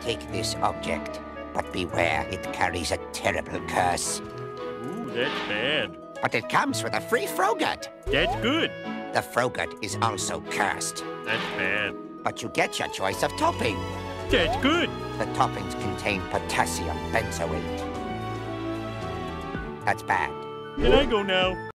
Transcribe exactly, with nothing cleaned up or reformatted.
Take this object, but beware, it carries a terrible curse. Ooh, that's bad. But it comes with a free Frogut. That's good. The Frogut is also cursed. That's bad. But you get your choice of topping. That's good. The toppings contain potassium benzoate. That's bad. Can I go now?